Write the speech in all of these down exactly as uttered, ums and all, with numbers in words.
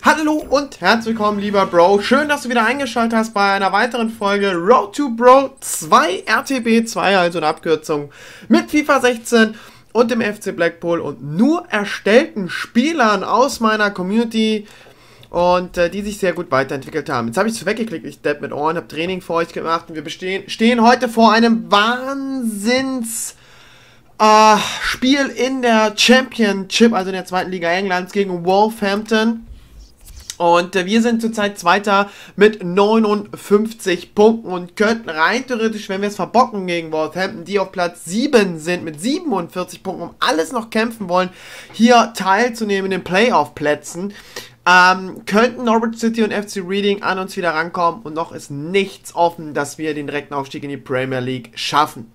Hallo und herzlich willkommen, lieber Bro. Schön, dass du wieder eingeschaltet hast bei einer weiteren Folge Road to Bro zwei, R T B zwei, also eine Abkürzung, mit FIFA sechzehn und dem F C Blackpool und nur erstellten Spielern aus meiner Community und äh, die sich sehr gut weiterentwickelt haben. Jetzt habe ich es weggeklickt, ich Depp mit Ohren, habe Training für euch gemacht und wir bestehen, stehen heute vor einem Wahnsinns äh, Spiel in der Championship, also in der zweiten Liga Englands gegen Wolverhampton. Und äh, wir sind zurzeit Zweiter mit neunundfünfzig Punkten und könnten rein theoretisch, wenn wir es verbocken gegen Wolverhampton, die auf Platz sieben sind mit siebenundvierzig Punkten, um alles noch kämpfen wollen, hier teilzunehmen in den Playoff-Plätzen, ähm, könnten Norwich City und F C Reading an uns wieder rankommen und noch ist nichts offen, dass wir den direkten Aufstieg in die Premier League schaffen.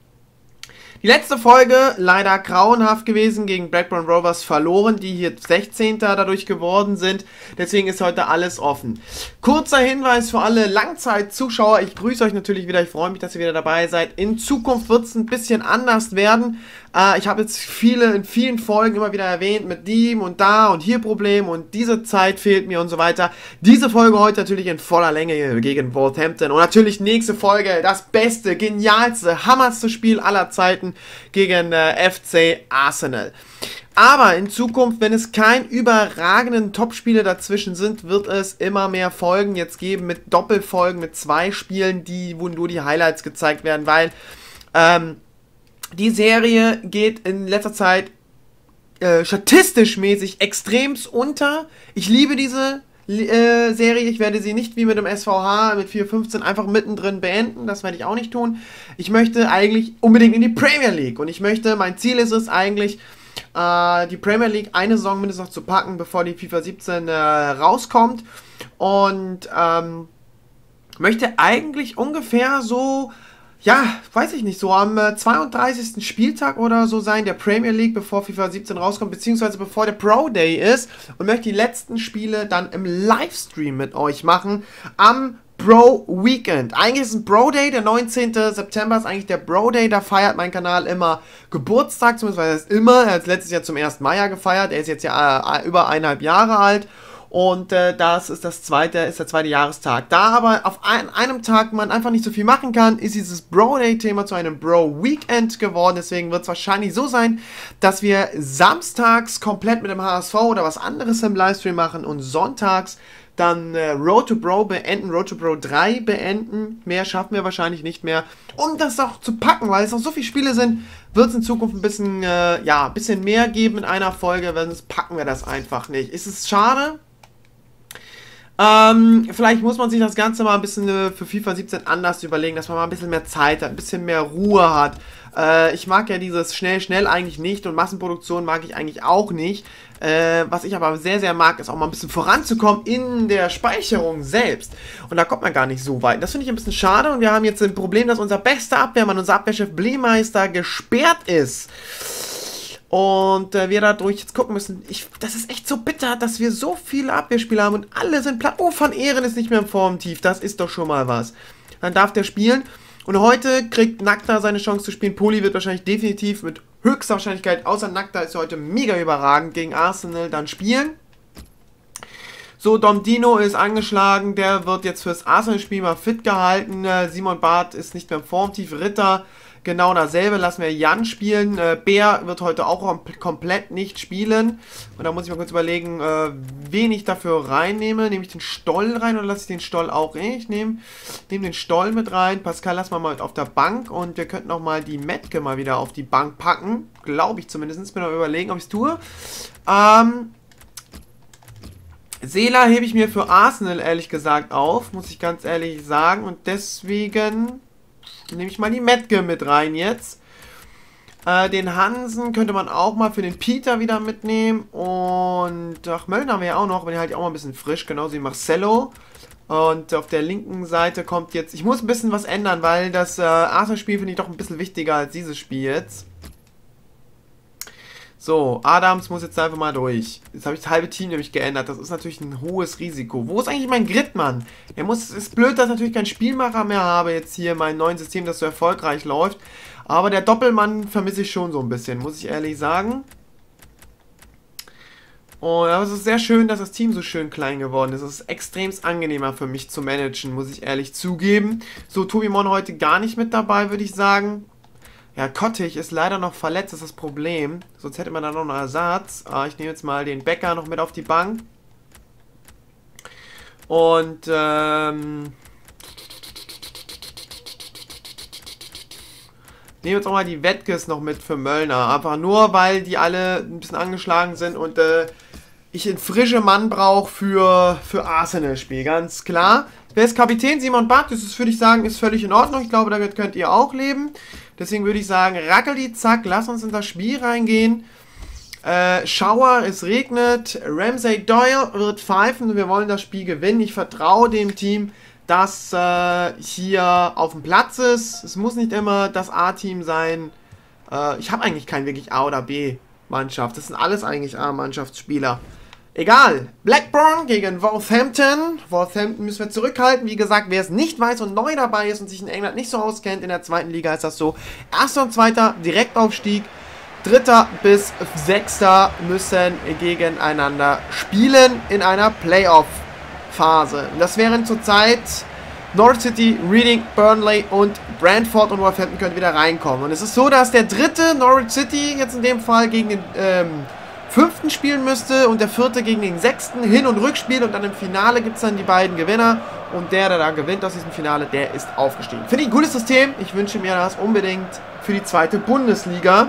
Die letzte Folge leider grauenhaft gewesen, gegen Blackburn Rovers verloren, die hier sechzehnter dadurch geworden sind. Deswegen ist heute alles offen. Kurzer Hinweis für alle Langzeitzuschauer. Ich grüße euch natürlich wieder. Ich freue mich, dass ihr wieder dabei seid. In Zukunft wird es ein bisschen anders werden. Äh, ich habe jetzt viele in vielen Folgen immer wieder erwähnt mit dem und da und hier Problem und diese Zeit fehlt mir und so weiter. Diese Folge heute natürlich in voller Länge gegen Wolverhampton. Und natürlich nächste Folge das beste, genialste, hammerste Spiel aller Zeiten gegen äh, F C Arsenal. Aber in Zukunft, wenn es kein überragenden Topspiele dazwischen sind, wird es immer mehr Folgen jetzt geben mit Doppelfolgen, mit zwei Spielen, die, wo nur die Highlights gezeigt werden, weil ähm, die Serie geht in letzter Zeit äh, statistisch mäßig extremst unter. Ich liebe diese Äh, Serie. Ich werde sie nicht wie mit dem S V H mit vier fünfzehn einfach mittendrin beenden. Das werde ich auch nicht tun. Ich möchte eigentlich unbedingt in die Premier League. Und ich möchte, mein Ziel ist es eigentlich, äh, die Premier League eine Saison mindestens noch zu packen, bevor die FIFA siebzehn äh, rauskommt. Und ähm, möchte eigentlich ungefähr so, ja, weiß ich nicht, so am äh, zweiunddreißigsten Spieltag oder so sein, der Premier League, bevor FIFA siebzehn rauskommt, beziehungsweise bevor der Pro Day ist und möchte die letzten Spiele dann im Livestream mit euch machen, am Bro Weekend. Eigentlich ist ein Bro Day, der neunzehnten September ist eigentlich der Bro Day, da feiert mein Kanal immer Geburtstag, zumindest weil er ist immer, er hat letztes Jahr zum ersten Mai ja gefeiert, er ist jetzt ja äh, über eineinhalb Jahre alt. Und äh, das ist das zweite, ist der zweite Jahrestag. Da aber auf ein, einem Tag man einfach nicht so viel machen kann, ist dieses Bro-Day-Thema zu einem Bro-Weekend geworden. Deswegen wird es wahrscheinlich so sein, dass wir samstags komplett mit dem H S V oder was anderes im Livestream machen und sonntags dann äh, Road to Bro beenden, Road to Bro drei beenden. Mehr schaffen wir wahrscheinlich nicht mehr. Um das auch zu packen, weil es noch so viele Spiele sind, wird es in Zukunft ein bisschen, äh, ja, ein bisschen mehr geben in einer Folge, weil sonst packen wir das einfach nicht. Ist es schade? Ähm, vielleicht muss man sich das Ganze mal ein bisschen äh, für FIFA siebzehn anders überlegen, dass man mal ein bisschen mehr Zeit hat, ein bisschen mehr Ruhe hat. Äh, ich mag ja dieses schnell, schnell eigentlich nicht und Massenproduktion mag ich eigentlich auch nicht. Äh, was ich aber sehr, sehr mag, ist auch mal ein bisschen voranzukommen in der Speicherung selbst. Und da kommt man gar nicht so weit. Das finde ich ein bisschen schade und wir haben jetzt ein Problem, dass unser bester Abwehrmann, unser Abwehrchef Bleemeister gesperrt ist. Und äh, wir dadurch jetzt gucken müssen, ich, das ist echt so bitter, dass wir so viele Abwehrspieler haben und alle sind platt. Oh, Van Ehren ist nicht mehr im Formtief, das ist doch schon mal was. Dann darf der spielen und heute kriegt Nakta seine Chance zu spielen. Poli wird wahrscheinlich definitiv mit höchster Wahrscheinlichkeit, außer Nakta ist heute mega überragend, gegen Arsenal dann spielen. So, Dom Dino ist angeschlagen, der wird jetzt fürs Arsenal-Spiel mal fit gehalten. Äh, Simon Barth ist nicht mehr im Formtief, Ritter genau dasselbe, lassen wir Jan spielen. Äh, Bär wird heute auch kom komplett nicht spielen. Und da muss ich mal kurz überlegen, äh, wen ich dafür reinnehme. Nehme ich den Stoll rein oder lasse ich den Stoll auch? Ich nehme nehm den Stoll mit rein. Pascal lassen wir mal auf der Bank. Und wir könnten auch mal die Metke mal wieder auf die Bank packen. Glaube ich zumindest. Bin noch überlegen, ob ich es tue. Ähm... Seela hebe ich mir für Arsenal ehrlich gesagt auf, muss ich ganz ehrlich sagen. Und deswegen nehme ich mal die Metke mit rein jetzt. Äh, den Hansen könnte man auch mal für den Peter wieder mitnehmen. Und ach, Möllner haben wir ja auch noch, aber den halte ich auch mal ein bisschen frisch, genauso wie Marcelo. Und auf der linken Seite kommt jetzt, ich muss ein bisschen was ändern, weil das äh, Arsenal-Spiel finde ich doch ein bisschen wichtiger als dieses Spiel jetzt. So, Adams muss jetzt einfach mal durch. Jetzt habe ich das halbe Team nämlich geändert. Das ist natürlich ein hohes Risiko. Wo ist eigentlich mein Gridmann? Er muss, ist blöd, dass ich natürlich keinen Spielmacher mehr habe jetzt hier in meinem neuen System, das so erfolgreich läuft. Aber der Doppelmann vermisse ich schon so ein bisschen, muss ich ehrlich sagen. Und es ist sehr schön, dass das Team so schön klein geworden ist. Es ist extremst angenehmer für mich zu managen, muss ich ehrlich zugeben. So, Tobimon heute gar nicht mit dabei, würde ich sagen. Ja, Kottig ist leider noch verletzt, das ist das Problem. Sonst hätte man da noch einen Ersatz. Ah, ich nehme jetzt mal den Becker noch mit auf die Bank. Und, ähm... nehme jetzt auch mal die Wettkes noch mit für Möllner. Einfach nur, weil die alle ein bisschen angeschlagen sind und äh, ich einen frischen Mann brauche für, für Arsenal-Spiel. Ganz klar. Wer ist Kapitän? Simon Bart. Das ist, würde ich sagen, ist völlig in Ordnung. Ich glaube, damit könnt ihr auch leben. Deswegen würde ich sagen, Rackeli, zack, lass uns in das Spiel reingehen. Äh, Schauer, es regnet. Ramsey Doyle wird pfeifen. Wir wollen das Spiel gewinnen. Ich vertraue dem Team, das äh, hier auf dem Platz ist. Es muss nicht immer das A-Team sein. Äh, ich habe eigentlich kein wirklich A- oder B-Mannschaft. Das sind alles eigentlich A-Mannschaftsspieler. Egal. Blackburn gegen Wolverhampton. Wolverhampton müssen wir zurückhalten. Wie gesagt, wer es nicht weiß und neu dabei ist und sich in England nicht so auskennt, in der zweiten Liga ist das so. Erster und zweiter Direktaufstieg. Dritter bis Sechster müssen gegeneinander spielen in einer Playoff-Phase. Das wären zurzeit Norwich City, Reading, Burnley und Brentford, und Wolverhampton können wieder reinkommen. Und es ist so, dass der dritte, Norwich City, jetzt in dem Fall gegen den ähm, fünften spielen müsste und der vierte gegen den sechsten, Hin- und Rückspiel, und dann im Finale gibt es dann die beiden Gewinner, und der, der da gewinnt aus diesem Finale, der ist aufgestiegen. Finde ich ein cooles System, ich wünsche mir das unbedingt für die zweite Bundesliga.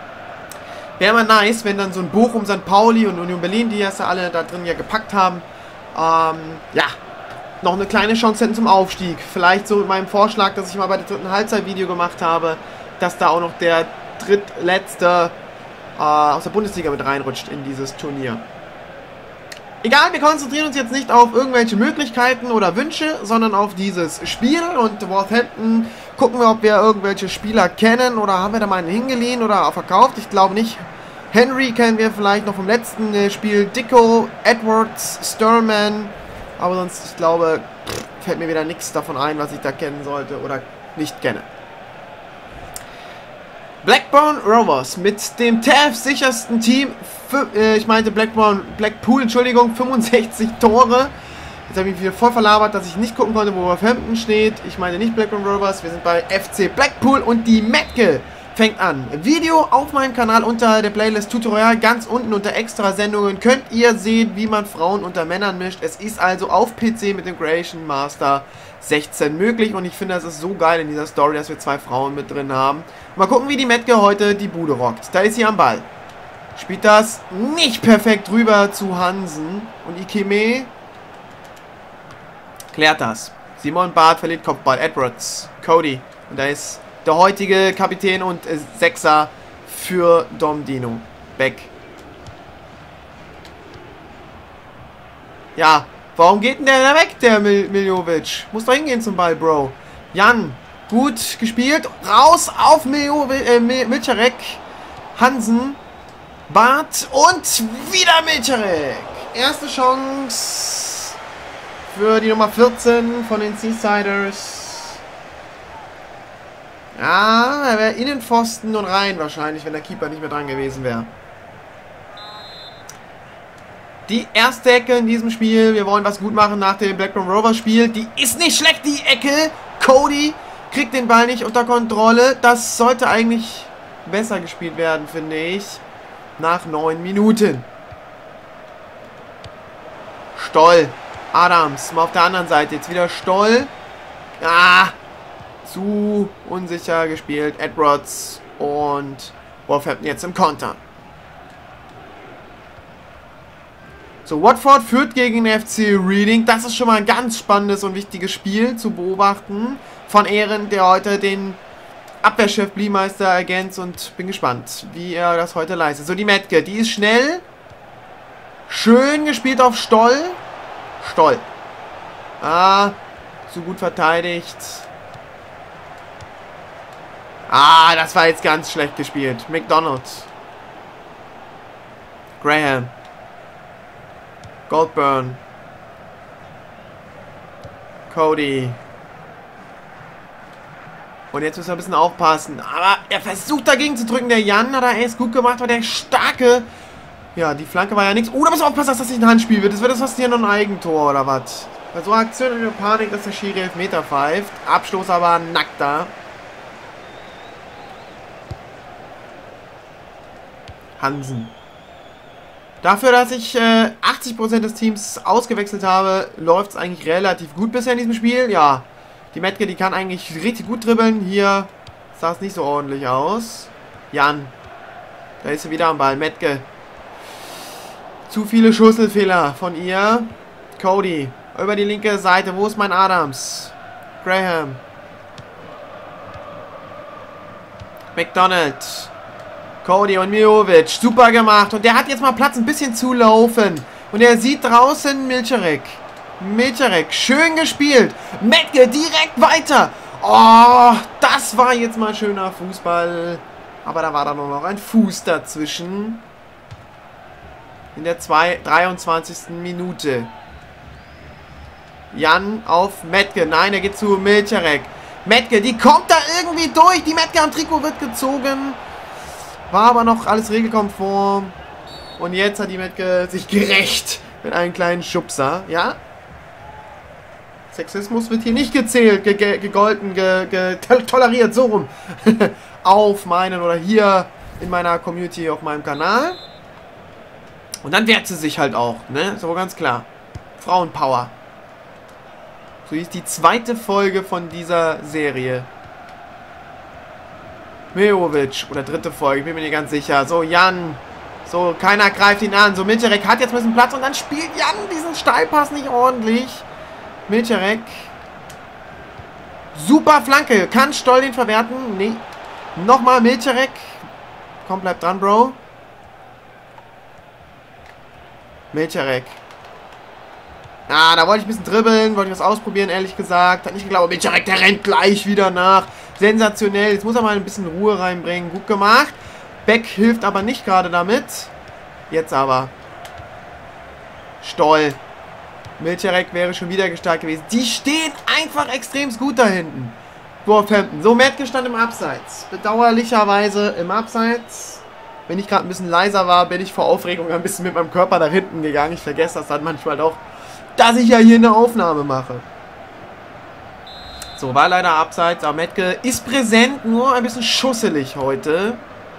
Wäre mal nice, wenn dann so ein Bochum, Sankt Pauli und Union Berlin, die ja alle da drin ja gepackt haben, ähm, ja, noch eine kleine Chance hätten zum Aufstieg. Vielleicht so mit meinem Vorschlag, dass ich mal bei der dritten Halbzeit-Video gemacht habe, dass da auch noch der drittletzte aus der Bundesliga mit reinrutscht in dieses Turnier. Egal, wir konzentrieren uns jetzt nicht auf irgendwelche Möglichkeiten oder Wünsche, sondern auf dieses Spiel. Und Wolverhampton, gucken wir, ob wir irgendwelche Spieler kennen, oder haben wir da mal einen hingeliehen oder verkauft. Ich glaube nicht. Henry kennen wir vielleicht noch vom letzten Spiel. Dicko, Edwards, Sturman. Aber sonst, ich glaube, fällt mir wieder nichts davon ein, was ich da kennen sollte oder nicht kenne. Blackburn Rovers mit dem T A F-sichersten Team, äh, ich meinte Blackburn, Blackpool, Entschuldigung, fünfundsechzig Tore. Jetzt habe ich mich wieder voll verlabert, dass ich nicht gucken konnte, wo Wolverhampton steht. Ich meine nicht Blackburn Rovers, wir sind bei F C Blackpool, und die Metke fängt an. Video auf meinem Kanal unter der Playlist Tutorial, ganz unten unter Extra-Sendungen könnt ihr sehen, wie man Frauen unter Männern mischt. Es ist also auf P C mit dem Creation Master sechzehn möglich, und ich finde, das ist so geil in dieser Story, dass wir zwei Frauen mit drin haben. Mal gucken, wie die Metke heute die Bude rockt. Da ist sie am Ball. Spielt das nicht perfekt rüber zu Hansen, und Ikeme klärt das. Simon Barth verliert Kopfball. Edwards, Cody, und da ist der heutige Kapitän und äh, Sechser für Dom Dino. Beck. Ja, warum geht denn der da weg, der Mil Miljovic? Muss doch hingehen zum Ball, Bro. Jan, gut gespielt. Raus auf Miljovic, äh, Milcharek. Hansen. Barth und wieder Milcharek. Erste Chance für die Nummer vierzehn von den Seasiders. Ja, er wäre Innenpfosten und rein wahrscheinlich, wenn der Keeper nicht mehr dran gewesen wäre. Die erste Ecke in diesem Spiel. Wir wollen was gut machen nach dem Blackburn Rovers Spiel. Die ist nicht schlecht, die Ecke. Cody kriegt den Ball nicht unter Kontrolle. Das sollte eigentlich besser gespielt werden, finde ich. Nach neun Minuten. Stoll. Adams. Mal auf der anderen Seite. Jetzt wieder Stoll. Ah. Zu unsicher gespielt. Edwards und Wolverhampton jetzt im Konter. So, Watford führt gegen den F C Reading. Das ist schon mal ein ganz spannendes und wichtiges Spiel zu beobachten. Von Ehren, der heute den Abwehrchef Bliemeister ergänzt, und bin gespannt, wie er das heute leistet. So, die Metke, die ist schnell. Schön gespielt auf Stoll. Stoll. Ah, so gut verteidigt. Ah, das war jetzt ganz schlecht gespielt. McDonald. Graham. Goldburn. Cody. Und jetzt müssen wir ein bisschen aufpassen. Aber er versucht dagegen zu drücken. Der Jan hat er erst gut gemacht, weil der starke Ja, die Flanke war ja nichts. Oh, da muss aufpassen, dass das nicht ein Handspiel wird. Das wird das fast hier noch ein Eigentor oder was? Bei so einer Aktion in der Panik, dass der Schiri Elfmeter pfeift. Abstoß aber nackter. Hansen. Dafür, dass ich äh, achtzig Prozent des Teams ausgewechselt habe, läuft es eigentlich relativ gut bisher in diesem Spiel. Ja, die Metke, die kann eigentlich richtig gut dribbeln. Hier sah es nicht so ordentlich aus. Jan. Da ist sie wieder am Ball. Metke. Zu viele Schusselfehler von ihr. Cody. Über die linke Seite. Wo ist mein Adams? Graham. McDonald. Cody und Mijovic. Super gemacht. Und der hat jetzt mal Platz, ein bisschen zu laufen. Und er sieht draußen Milcherek. Milcherek. Schön gespielt. Metke direkt weiter. Oh, das war jetzt mal schöner Fußball. Aber da war dann noch ein Fuß dazwischen. In der dreiundzwanzigsten Minute. Jan auf Metke. Nein, er geht zu Milcherek. Metke, die kommt da irgendwie durch. Die Metke am Trikot wird gezogen. War aber noch alles regelkonform. Und jetzt hat die Metke sich gerecht. Mit einem kleinen Schubser. Ja? Sexismus wird hier nicht gezählt, ge ge gegolten, ge ge toleriert, so rum. Auf meinen oder hier in meiner Community auf meinem Kanal. Und dann wehrt sie sich halt auch, ne? So ganz klar. Frauenpower. So ist die zweite Folge von dieser Serie. Mijovic oder dritte Folge, ich bin mir nicht ganz sicher. So, Jan. So, keiner greift ihn an. So, Milcherek hat jetzt ein bisschen Platz und dann spielt Jan diesen Steilpass nicht ordentlich. Milcherek. Super Flanke. Kann Stoll den verwerten? Nee. Nochmal Milcherek. Komm, bleib dran, Bro. Milcherek. Ah, da wollte ich ein bisschen dribbeln, wollte ich was ausprobieren, ehrlich gesagt. Hat nicht geglaubt, Milcherek, der rennt gleich wieder nach. Sensationell. Jetzt muss er mal ein bisschen Ruhe reinbringen. Gut gemacht. Beck hilft aber nicht gerade damit. Jetzt aber. Stoll. Milcherek wäre schon wieder gestartet gewesen. Die steht einfach extrem gut da hinten. Wolverhampton. So, Metke stand im Abseits. Bedauerlicherweise im Abseits. Wenn ich gerade ein bisschen leiser war, bin ich vor Aufregung ein bisschen mit meinem Körper da hinten gegangen. Ich vergesse das dann manchmal auch, dass ich ja hier eine Aufnahme mache. So, war leider Abseits. Aber Metke ist präsent, nur ein bisschen schusselig heute.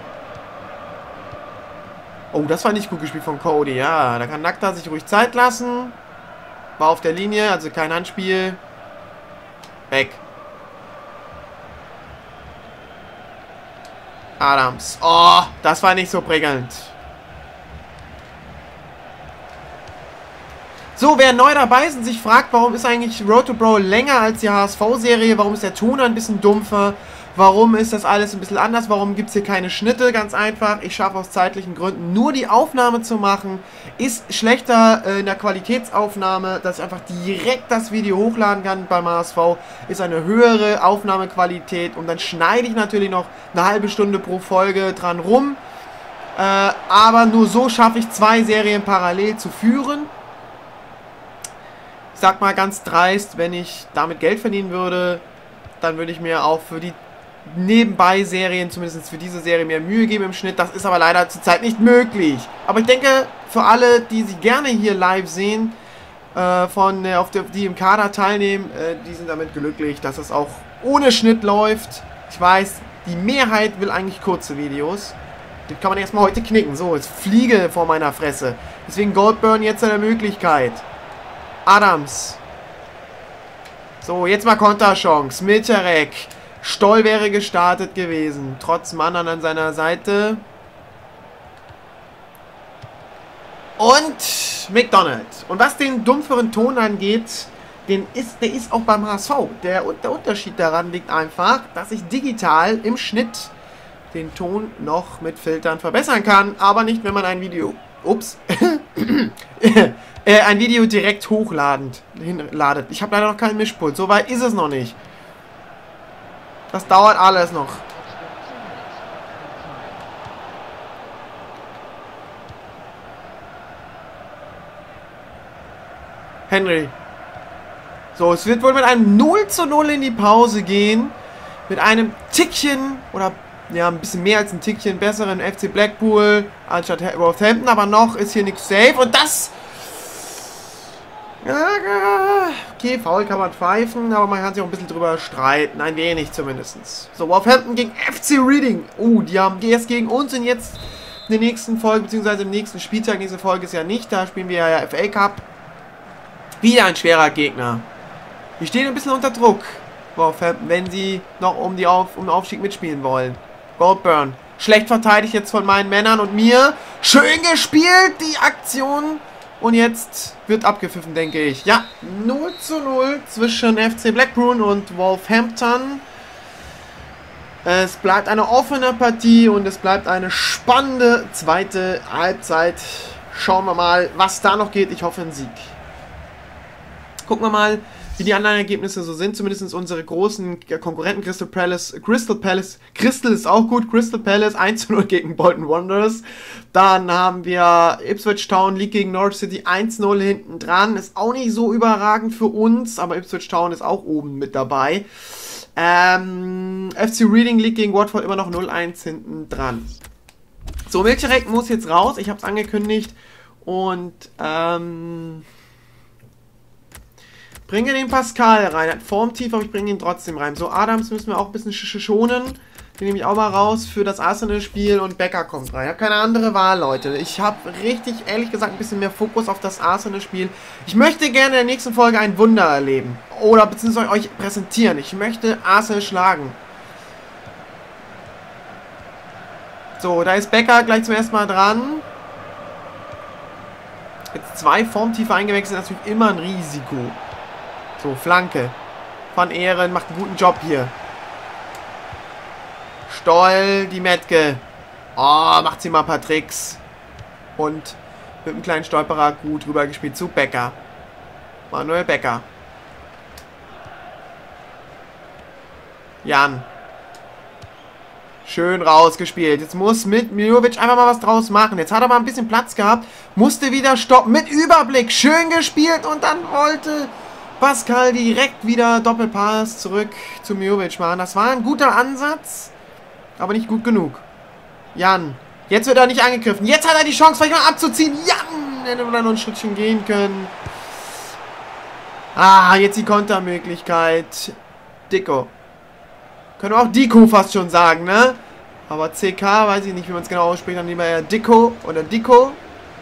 Oh, das war nicht gut gespielt von Cody. Ja, da kann Nackter sich ruhig Zeit lassen. War auf der Linie, also kein Handspiel. Weg. Adams. Oh, das war nicht so prickelnd. So, wer neu dabei ist und sich fragt, warum ist eigentlich Road to Brawl länger als die H S V-Serie, warum ist der Ton ein bisschen dumpfer, warum ist das alles ein bisschen anders, warum gibt es hier keine Schnitte, ganz einfach, ich schaffe aus zeitlichen Gründen nur die Aufnahme zu machen, ist schlechter äh, in der Qualitätsaufnahme, dass ich einfach direkt das Video hochladen kann beim H S V, ist eine höhere Aufnahmequalität und dann schneide ich natürlich noch eine halbe Stunde pro Folge dran rum, äh, aber nur so schaffe ich zwei Serien parallel zu führen. Ich sag mal ganz dreist, wenn ich damit Geld verdienen würde, dann würde ich mir auch für die Nebenbei-Serien, zumindest für diese Serie, mehr Mühe geben im Schnitt. Das ist aber leider zurzeit nicht möglich. Aber ich denke, für alle, die sich gerne hier live sehen, äh, von, äh, auf der, die im Kader teilnehmen, äh, die sind damit glücklich, dass es auch ohne Schnitt läuft. Ich weiß, die Mehrheit will eigentlich kurze Videos. Den kann man erstmal heute knicken. So, jetzt fliege vor meiner Fresse. Deswegen Goldburn jetzt eine Möglichkeit. Adams. So, jetzt mal Konterchance. Milcherek. Stoll wäre gestartet gewesen. Trotz Mann an seiner Seite. Und McDonald. Und was den dumpferen Ton angeht, den ist, der ist auch beim H S V. Der, der Unterschied daran liegt einfach, dass ich digital im Schnitt den Ton noch mit Filtern verbessern kann. Aber nicht, wenn man ein Video... Ups. äh, ein Video direkt hochladend hinladet. Ich habe leider noch keinen Mischpult. So weit ist es noch nicht. Das dauert alles noch. Henry. So, es wird wohl mit einem null zu null in die Pause gehen. Mit einem Tickchen oder ja, ein bisschen mehr als ein Tickchen besseren F C Blackpool als statt Wolverhampton, aber noch ist hier nichts safe und das... Okay, Foul kann man pfeifen, aber man kann sich auch ein bisschen drüber streiten, ein wenig zumindest. So, Wolverhampton gegen F C Reading. Oh, die haben erst gegen uns und jetzt in der nächsten Folge, beziehungsweise im nächsten Spieltag, nächste Folge ist ja nicht, da spielen wir ja F A Cup. Wieder ein schwerer Gegner. Die stehen ein bisschen unter Druck, Wolverhampton, wenn sie noch um, die Auf um den Aufstieg mitspielen wollen. Goldburn. Schlecht verteidigt jetzt von meinen Männern und mir. Schön gespielt, die Aktion. Und jetzt wird abgepfiffen, denke ich. Ja, null zu null zwischen F C Blackburn und Wolverhampton. Es bleibt eine offene Partie und es bleibt eine spannende zweite Halbzeit. Schauen wir mal, was da noch geht. Ich hoffe, ein Sieg. Gucken wir mal, wie die anderen Ergebnisse so sind. Zumindest unsere großen Konkurrenten Crystal Palace. Crystal Palace. Crystal ist auch gut. Crystal Palace eins zu null gegen Bolton Wanderers. Dann haben wir Ipswich Town League gegen Norwich City eins zu null hinten dran. Ist auch nicht so überragend für uns, aber Ipswich Town ist auch oben mit dabei. Ähm, F C Reading League gegen Watford immer noch null eins hinten dran. So, Milchreck muss jetzt raus. Ich habe es angekündigt. Und, ähm... bringe den Pascal rein. Er hat Formtief, aber ich bringe ihn trotzdem rein. So, Adams müssen wir auch ein bisschen schonen. Den nehme ich auch mal raus für das Arsenal-Spiel und Becker kommt rein. Ich habe keine andere Wahl, Leute. Ich habe richtig, ehrlich gesagt, ein bisschen mehr Fokus auf das Arsenal-Spiel. Ich möchte gerne in der nächsten Folge ein Wunder erleben. Oder beziehungsweise euch präsentieren. Ich möchte Arsenal schlagen. So, da ist Becker gleich zum ersten Mal dran. Jetzt zwei Formtiefe eingewechselt, ist natürlich immer ein Risiko. So, Flanke. Van Ehren macht einen guten Job hier. Stoll, die Metke. Oh, macht sie mal ein paar Tricks. Und mit einem kleinen Stolperer gut rübergespielt zu Becker. Manuel Becker. Jan. Schön rausgespielt. Jetzt muss mit Mijovic einfach mal was draus machen. Jetzt hat er mal ein bisschen Platz gehabt. Musste wieder stoppen. Mit Überblick. Schön gespielt. Und dann wollte Pascal direkt wieder Doppelpass zurück zu Mijovic machen. Das war ein guter Ansatz. Aber nicht gut genug. Jan. Jetzt wird er nicht angegriffen. Jetzt hat er die Chance, vielleicht mal abzuziehen. Jan! Hätte man da noch ein Schrittchen gehen können. Ah, jetzt die Kontermöglichkeit. Dicko. Können wir auch Diko fast schon sagen, ne? Aber C K, weiß ich nicht, wie man es genau ausspricht. Dann lieber eher Dicko oder Dicko.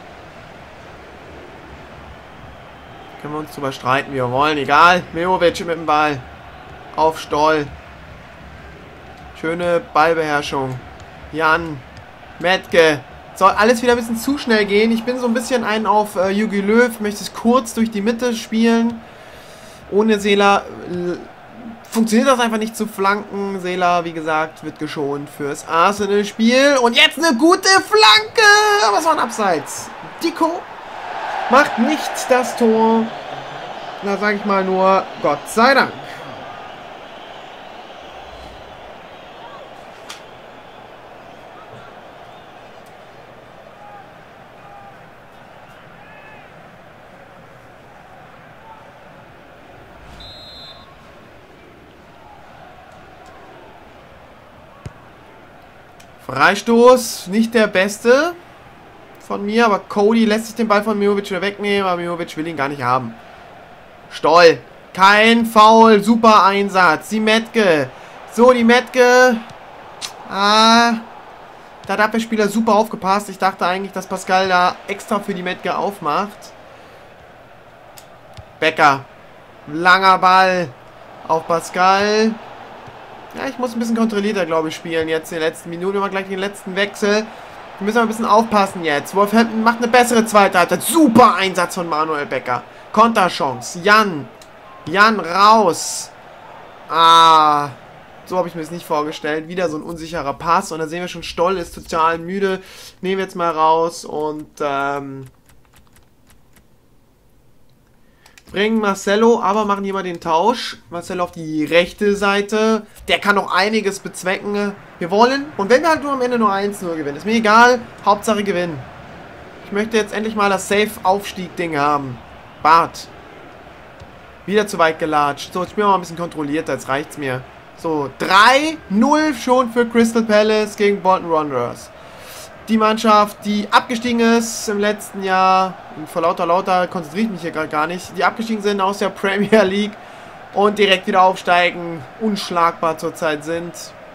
Können wir uns drüber streiten, wie wir wollen. Egal. Mijovic mit dem Ball. Auf Stoll. Schöne Ballbeherrschung. Jan. Metke. Soll alles wieder ein bisschen zu schnell gehen. Ich bin so ein bisschen ein auf äh, Jogi Löw. Möchte es kurz durch die Mitte spielen. Ohne Seeler funktioniert das einfach nicht zu flanken. Seeler, wie gesagt, wird geschont fürs Arsenal-Spiel. Und jetzt eine gute Flanke. Aber es war ein Abseits. Dicko macht nicht das Tor. Da sage ich mal nur, Gott sei Dank. Freistoß, nicht der beste von mir, aber Cody lässt sich den Ball von Mijovic wieder wegnehmen, aber Mijovic will ihn gar nicht haben. Stoll, kein Foul, super Einsatz, die Metke. So, die Metke. Ah, da hat der Abwehrspieler super aufgepasst. Ich dachte eigentlich, dass Pascal da extra für die Metke aufmacht. Becker, langer Ball auf Pascal. Ja, ich muss ein bisschen kontrollierter, glaube ich, spielen jetzt in den letzten Minuten. Wir machen gleich den letzten Wechsel. Wir müssen aber ein bisschen aufpassen jetzt. Wolverhampton macht eine bessere zweite Halbzeit. Super Einsatz von Manuel Becker. Konterchance. Jan. Jan raus. Ah. So habe ich mir das nicht vorgestellt. Wieder so ein unsicherer Pass. Und da sehen wir schon, Stoll ist total müde. Nehmen wir jetzt mal raus und ähm... bringen Marcelo, aber machen hier mal den Tausch. Marcelo auf die rechte Seite. Der kann noch einiges bezwecken. Wir wollen, und wenn wir halt nur am Ende nur eins null gewinnen, ist mir egal. Hauptsache gewinnen. Ich möchte jetzt endlich mal das Safe-Aufstieg-Ding haben. Bart. Wieder zu weit gelatscht. So, jetzt spielen wir mal ein bisschen kontrollierter. Jetzt reicht's mir. So, drei null schon für Crystal Palace gegen Bolton Wanderers. Die Mannschaft, die abgestiegen ist im letzten Jahr, und vor lauter lauter konzentriere ich mich hier gerade gar nicht, die abgestiegen sind aus der Premier League und direkt wieder aufsteigen, unschlagbar zurzeit sind.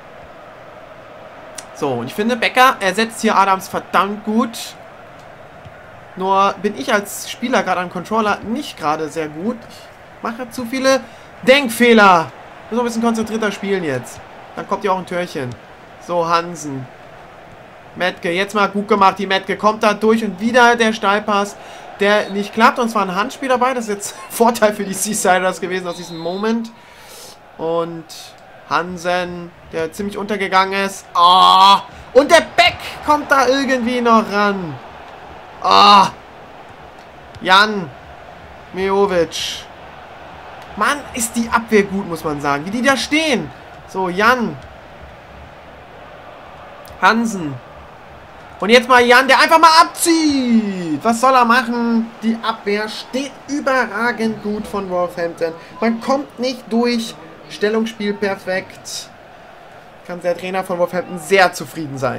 So, und ich finde, Becker ersetzt hier Adams verdammt gut. Nur bin ich als Spieler gerade am Controller nicht gerade sehr gut. Ich mache zu viele Denkfehler. Ich muss ein bisschen konzentrierter spielen jetzt. Dann kommt ja auch ein Türchen. So, Hansen. Metke, jetzt mal gut gemacht. Die Metke kommt da durch und wieder der Steilpass, der nicht klappt. Und zwar ein Handspiel dabei. Das ist jetzt Vorteil für die Seasiders gewesen aus diesem Moment. Und Hansen, der ziemlich untergegangen ist. Ah! Oh, und der Beck kommt da irgendwie noch ran. Ah! Oh, Jan Mejovic. Mann, ist die Abwehr gut, muss man sagen. Wie die da stehen. So, Jan. Hansen. Und jetzt mal Jan, der einfach mal abzieht. Was soll er machen? Die Abwehr steht überragend gut von Wolverhampton. Man kommt nicht durch. Stellungsspiel perfekt. Kann der Trainer von Wolverhampton sehr zufrieden sein.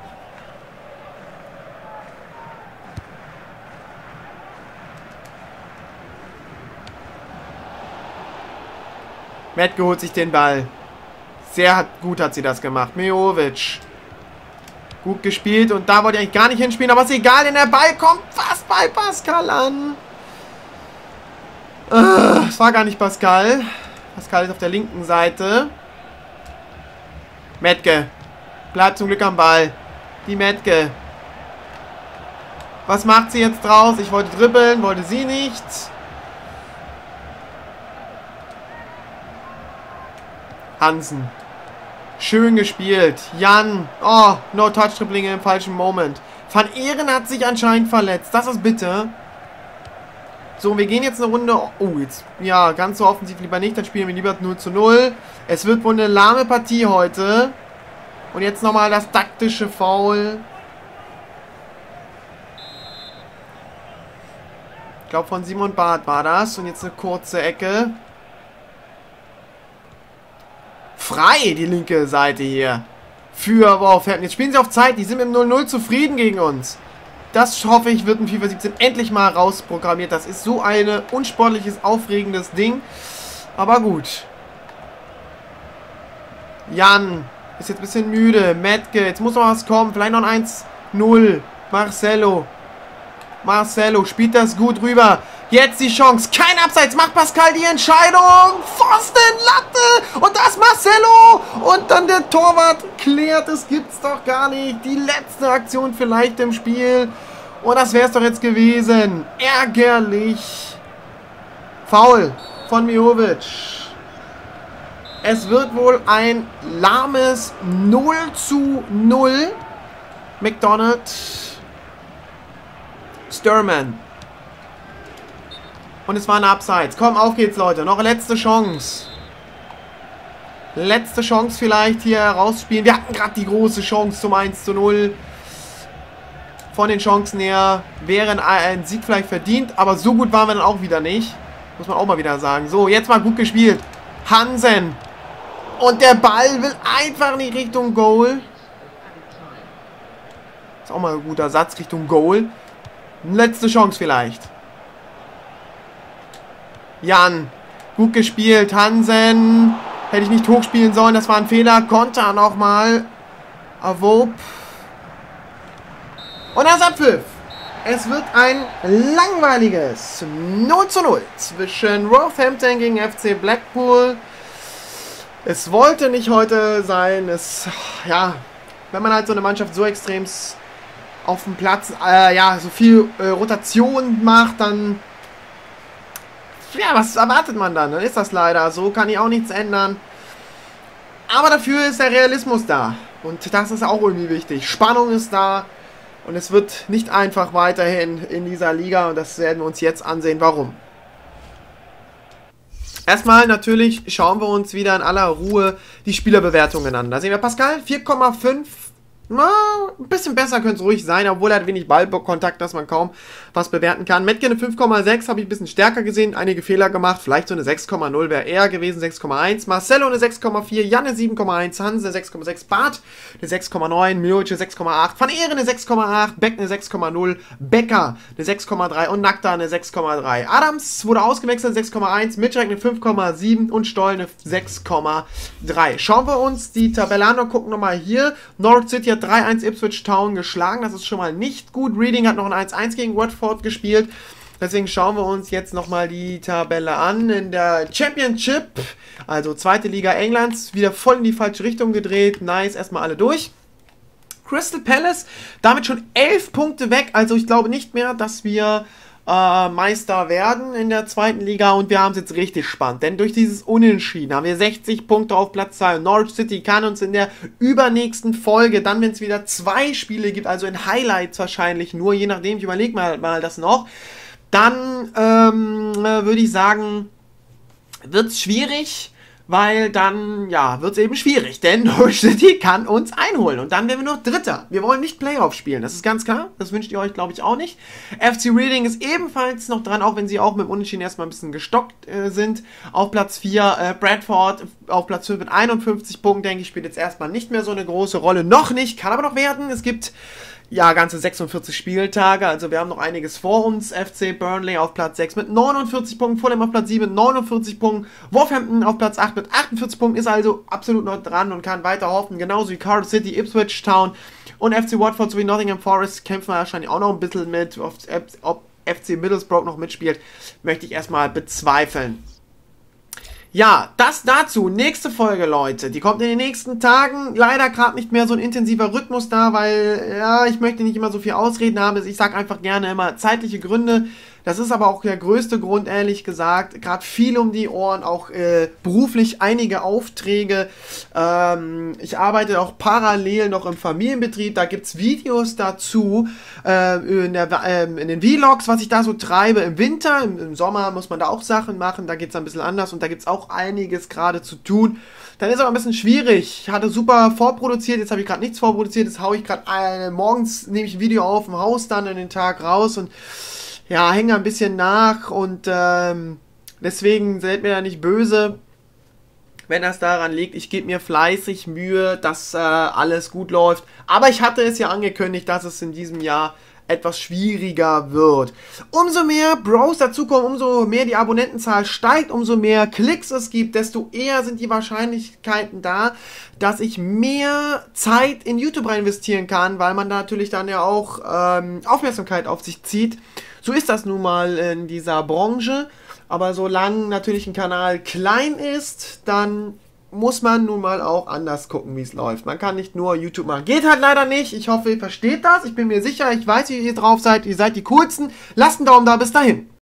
Metke holt sich den Ball. Sehr gut hat sie das gemacht. Mejovic. Gut gespielt und da wollte ich eigentlich gar nicht hinspielen, aber ist egal, denn der Ball kommt fast bei Pascal an. Es war gar nicht Pascal. Pascal ist auf der linken Seite. Metke. Bleibt zum Glück am Ball. Die Metke. Was macht sie jetzt draus? Ich wollte dribbeln, wollte sie nicht. Hansen. Schön gespielt. Jan. Oh, No-Touch-Dribbling im falschen Moment. Van Ehren hat sich anscheinend verletzt. Das ist bitte. So, wir gehen jetzt eine Runde. Oh, jetzt. Ja, ganz so offensiv lieber nicht. Dann spielen wir lieber null zu null. Es wird wohl eine lahme Partie heute. Und jetzt nochmal das taktische Foul. Ich glaube, von Simon Barth war das. Und jetzt eine kurze Ecke. Frei, die linke Seite hier. Für Wolverhampton. Jetzt spielen sie auf Zeit. Die sind mit dem null null zufrieden gegen uns. Das hoffe ich, wird in FIFA siebzehn endlich mal rausprogrammiert. Das ist so ein unsportliches, aufregendes Ding. Aber gut. Jan ist jetzt ein bisschen müde. Metke, jetzt muss noch was kommen. Vielleicht noch ein eins null. Marcelo. Marcelo spielt das gut rüber. Jetzt die Chance. Kein Abseits. Macht Pascal die Entscheidung. Pfosten, Latte. Und das Marcelo. Und dann der Torwart klärt. Das gibt's doch gar nicht. Die letzte Aktion vielleicht im Spiel. Und das wäre es doch jetzt gewesen. Ärgerlich. Foul von Mejovic. Es wird wohl ein lahmes null zu null. McDonald. Sturman. Und es war ein Abseits. Komm, auf geht's, Leute. Noch eine letzte Chance. Letzte Chance vielleicht hier rausspielen. Wir hatten gerade die große Chance zum eins zu null. Von den Chancen her wäre ein Sieg vielleicht verdient. Aber so gut waren wir dann auch wieder nicht. Muss man auch mal wieder sagen. So, jetzt mal gut gespielt. Hansen. Und der Ball will einfach nicht Richtung Goal. Ist auch mal ein guter Satz, Richtung Goal. Letzte Chance vielleicht. Jan. Gut gespielt. Hansen. Hätte ich nicht hochspielen sollen. Das war ein Fehler. Konter nochmal. Avop. Und das Abpfiff. Es wird ein langweiliges null zu null zwischen Wolverhampton gegen F C Blackpool. Es wollte nicht heute sein. Es, ja, wenn man halt so eine Mannschaft so extrem auf dem Platz, äh, ja, so viel äh, Rotation macht, dann, ja, was erwartet man dann? Dann ist das leider so, kann ich auch nichts ändern. Aber dafür ist der Realismus da. Und das ist auch irgendwie wichtig. Spannung ist da. Und es wird nicht einfach weiterhin in dieser Liga. Und das werden wir uns jetzt ansehen, warum. Erstmal natürlich schauen wir uns wieder in aller Ruhe die Spielerbewertungen an. Da sehen wir Pascal, vier Komma fünf Na, ein bisschen besser könnte es ruhig sein, obwohl er hat wenig Ballkontakt, dass man kaum was bewerten kann. Metke eine fünf Komma sechs, habe ich ein bisschen stärker gesehen, einige Fehler gemacht, vielleicht so eine sechs Komma null wäre eher gewesen, sechs Komma eins. Marcelo eine sechs Komma vier, Jan eine sieben Komma eins, Hans eine sechs Komma sechs, Bart eine sechs Komma neun, Miovic eine sechs Komma acht, Van Ehren eine sechs Komma acht, Beck eine sechs Komma null, Becker eine sechs Komma drei und Nakta eine sechs Komma drei. Adams wurde ausgewechselt, sechs Komma eins, Mitschreck eine fünf Komma sieben und Stoll eine sechs Komma drei. Schauen wir uns die Tabelle an und gucken nochmal hier. Norwich City hat drei eins Ipswich Town geschlagen, das ist schon mal nicht gut. Reading hat noch ein eins eins gegen Watford gespielt. Deswegen schauen wir uns jetzt nochmal die Tabelle an. In der Championship, also zweite Liga Englands, wieder voll in die falsche Richtung gedreht. Nice, erstmal alle durch. Crystal Palace, damit schon elf Punkte weg. Also ich glaube nicht mehr, dass wir äh, Meister werden in der zweiten Liga. Und wir haben es jetzt richtig spannend. Denn durch dieses Unentschieden haben wir sechzig Punkte auf Platz zwei. Norwich City kann uns in der übernächsten Folge, dann wenn es wieder zwei Spiele gibt, also in Highlights wahrscheinlich nur, je nachdem, ich überlege mal, mal das noch, dann ähm, würde ich sagen, wird es schwierig, weil dann, ja, wird es eben schwierig, denn Norwich City kann uns einholen und dann werden wir noch Dritter. Wir wollen nicht Playoff spielen, das ist ganz klar, das wünscht ihr euch, glaube ich, auch nicht. F C Reading ist ebenfalls noch dran, auch wenn sie auch mit dem Unentschieden erstmal ein bisschen gestockt äh, sind. Auf Platz vier äh, Bradford, auf Platz fünf mit einundfünfzig Punkten, denke ich, spielt jetzt erstmal nicht mehr so eine große Rolle. Noch nicht, kann aber noch werden. Es gibt ja ganze sechsundvierzig Spieltage, also wir haben noch einiges vor uns. F C Burnley auf Platz sechs mit neunundvierzig Punkten, Fulham auf Platz sieben mit neunundvierzig Punkten, Wolverhampton auf Platz acht mit achtundvierzig Punkten, ist also absolut noch dran und kann weiter hoffen, genauso wie Cardiff City, Ipswich Town und F C Watford sowie Nottingham Forest kämpfen wahrscheinlich auch noch ein bisschen mit. Ob F C Middlesbrough noch mitspielt, möchte ich erstmal bezweifeln. Ja, das dazu. Nächste Folge, Leute. Die kommt in den nächsten Tagen. Leider gerade nicht mehr so ein intensiver Rhythmus da, weil, ja, ich möchte nicht immer so viel Ausreden haben. Ich sage einfach gerne immer zeitliche Gründe. Das ist aber auch der größte Grund, ehrlich gesagt. Gerade viel um die Ohren, auch äh, beruflich einige Aufträge. Ähm, ich arbeite auch parallel noch im Familienbetrieb. Da gibt's Videos dazu äh, in, der, äh, in den Vlogs, was ich da so treibe. Im Winter, im, im Sommer muss man da auch Sachen machen. Da geht's ein bisschen anders und da gibt's auch einiges gerade zu tun. Dann ist aber ein bisschen schwierig. Ich hatte super vorproduziert, jetzt habe ich gerade nichts vorproduziert. Jetzt haue ich gerade äh, morgens, nehme ich ein Video auf im Haus, dann in den Tag raus und ja, hänge ein bisschen nach und ähm, deswegen seid mir da nicht böse, wenn das daran liegt. Ich gebe mir fleißig Mühe, dass äh, alles gut läuft. Aber ich hatte es ja angekündigt, dass es in diesem Jahr etwas schwieriger wird. Umso mehr Bros dazukommen, umso mehr die Abonnentenzahl steigt, umso mehr Klicks es gibt, desto eher sind die Wahrscheinlichkeiten da, dass ich mehr Zeit in YouTube rein investieren kann, weil man da natürlich dann ja auch ähm, Aufmerksamkeit auf sich zieht. So ist das nun mal in dieser Branche, aber solange natürlich ein Kanal klein ist, dann muss man nun mal auch anders gucken, wie es läuft. Man kann nicht nur YouTube machen. Geht halt leider nicht. Ich hoffe, ihr versteht das. Ich bin mir sicher, ich weiß, wie ihr drauf seid. Ihr seid die Coolsten. Lasst einen Daumen da. Bis dahin.